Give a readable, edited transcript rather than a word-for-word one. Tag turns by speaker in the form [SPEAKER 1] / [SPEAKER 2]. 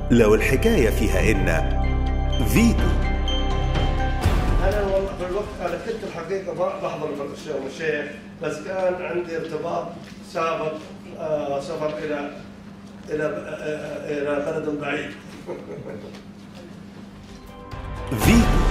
[SPEAKER 1] لو الحكاية فيها إن فيتو.
[SPEAKER 2] أنا والله في الوقت أنا كنت الحقيقة بحضر الشيخ بس كان عندي ارتباط سابق، سفر إلى بلد بعيد.
[SPEAKER 1] فيتو.